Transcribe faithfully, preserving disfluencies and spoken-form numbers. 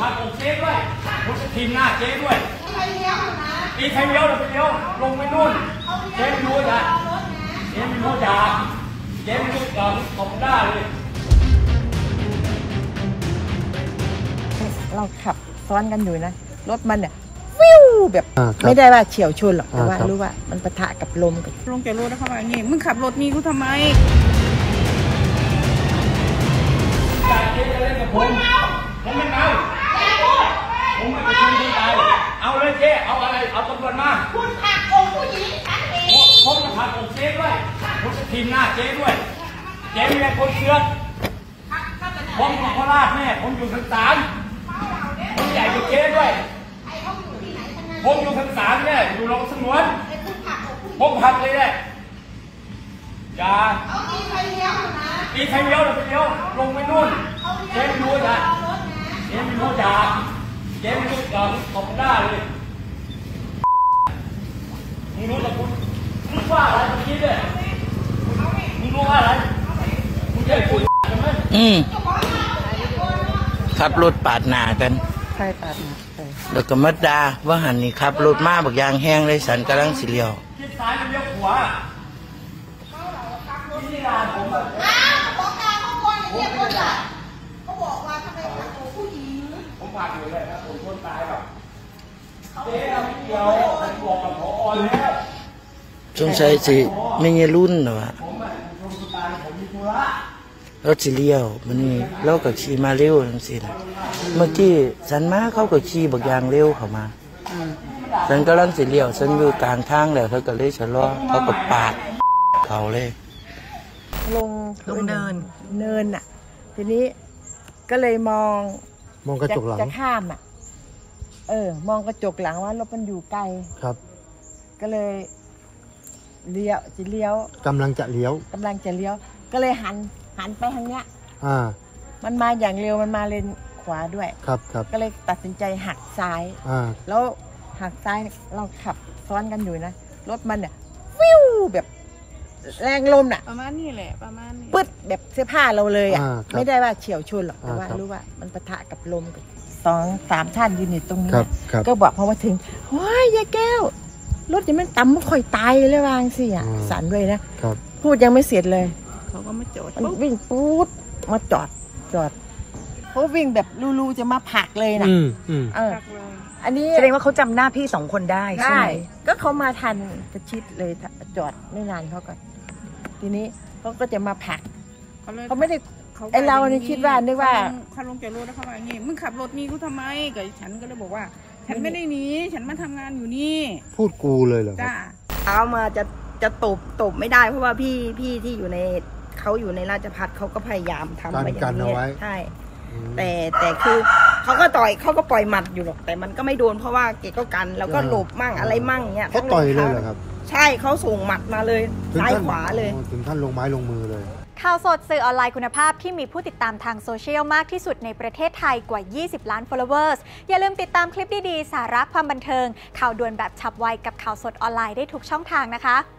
กของเจ๊ด้วยคุณจะทีมหน้าเจ๊ด้วยตีไฟเลี้ยวเราไปเลี้ยวลงไปนู่นเจ๊ไม่รู้จ้ะเจ๊ไม่รู้จ้ะเจ๊ไม่รู้ก่อนตบได้เลยเราขับซ้อนกันอยู่นะรถมันเนี่ยวิวแบบไม่ได้ว่าเฉี่ยวชนหรอกแต่ว่ารู้ว่ามันปะทะกับลมกับลงจากรถแล้วเขาว่าอย่างงี้มึงขับรถนี้กูทำไมเจ๊จะเล่นกับผมผมไม่เอาผมไม่ไปชนคนตายเอาเลยเจ๊เอาอะไรเอาตำรวจมาคุณผลักอกผู้หญิงฉันเองผมจะผลักอกเจ๊ด้วยผมจะทีมหน้าเจ๊ด้วยเจ๊ไม่ใช่คนเชือกผมอยู่โคราชแม่ผมอยู่ชั้นสามผมใหญ่กว่าเจ๊ด้วยผมอยู่ชั้นสามเนี่ยอยู่โรงสงวนผมผลักเลยเนี่ยอย่าตีไฟเลี้ยวนะตีไฟเลี้ยวเราไปเลี้ยวลงไปนู่นเจ๊ไม่รู้จ้ะเจ๊ไม่รู้จ้ะเจ๊ไม่รู้ก่อนตบได้เลยมึงรู้แต่คุณมึงว่าอะไรเมื่อกี้เนี่ยมึงรู้ว่าอะไรมึงจะคุยกันไหมอืมขับรถปาดหน้ากันใช่ปาดหน้าแล้วก็มัดดาว่าหันนี่ขับรถมาบักยางแห้งเลยสันกำลังสิเลี้ยวคิดซ้ายเลี้ยวขวาที่ร้านผมอ่ะอ้าวบอกกลางเขาคนเรียกคนอ่ะเขาบอกว่าทำไมผลักอกผู้หญิงผมผลักอยู่เลยนะผมคนตายหรอกเจ๊เราไม่เกี่ยวผมบอกกับผอแล้วสงสัยสิไม่เงี้ยรุ่นหรอวะผมอ่ะผมคนตายผมมีธุระรถสิเลี้ยวมันนี่เรากับขี่มาเร็วทั้งสิ้นเมื่อกี้ฉันมาเขาก็ขี่บักยางเร็วเข้ามาฉันก็ลังสิเลี้ยวฉันอยู่กลางทางแล้วเขาก็เลยชะลอเขาก็ปาดเขาเลยลงลงเนินเนินอ่ะทีนี้ก็เลยมองมองกระจกหลังจะข้ามอ่ะเออมองกระจกหลังว่ารถมันอยู่ไกลครับก็เลยเลี้ยวจะเลี้ยวกำลังจะเลี้ยวกำลังจะเลี้ยวก็เลยหันหันไปทางเนี้ยอ่ามันมาอย่างเร็วมันมาเลนขวาด้วยครับครับก็เลยตัดสินใจหักซ้ายอ่าแล้วหักซ้ายเราขับซ้อนกันอยู่นะรถมันเนี่ยวิวแบบแรงลมน่ะประมาณนี้แหละประมาณนี้ปึ๊ดแบบเสื้อผ้าเราเลยอ่ะไม่ได้ว่าเฉี่ยวชนหรอกแต่ว่ารู้ว่ามันปะทะกับลมกับสองสามท่านยืนอยู่ตรงนี้ก็บอกพอมาถึงโอ้ยยายแก้วรถยังไม่ต่ำมันค่อยตายเลยวางสิอ่ะสั่นด้วยนะพูดยังไม่เสร็จเลยเขาก็ไม่จอดมันวิ่งปู๊ดมาจอดจอดเขาวิ่งแบบลูๆจะมาผลักเลยนะเอออันนี้แสดงว่าเขาจำหน้าพี่สองคนได้ใช่ไหมก็เขามาทันประชิดเลยจอดไม่นานเขาก็ทีนี้เขาก็จะมาผลักเขาไม่ได้ไอเราเนี่ยคิดว่านึกว่าเขาลงจากรถแล้วเขาว่าอย่างงี้มึงขับรถนี้กูทำไมก็ฉันก็เลยบอกว่าฉันไม่ได้หนีฉันมาทำงานอยู่นี่พูดกูเลยเหรอจ้าเอามาจะจะตบตบไม่ได้เพราะว่าพี่พี่ที่อยู่ในเขาอยู่ในราชภัฏเขาก็พยายามทำไปอย่างนี้ใช่แต่แต่คือเขาก็ต่อยเขาก็ปล่อยหมัดอยู่หรอกแต่มันก็ไม่โดนเพราะว่าเกก็กันแล้วก็หลบมั่งอะไรมั่งเงี้ยเขาต่อยเลยเหรอครับใช่เขาส่งหมัดมาเลยซ้ายขวาเลยถึงท่านลงไม้ลงมือเลยข่าวสดสื่อออนไลน์คุณภาพที่มีผู้ติดตามทางโซเชียลมากที่สุดในประเทศไทยกว่ายี่สิบล้าน followers อย่าลืมติดตามคลิปดีๆสาระความบันเทิงข่าวด่วนแบบฉับไวกับข่าวสดออนไลน์ได้ทุกช่องทางนะคะ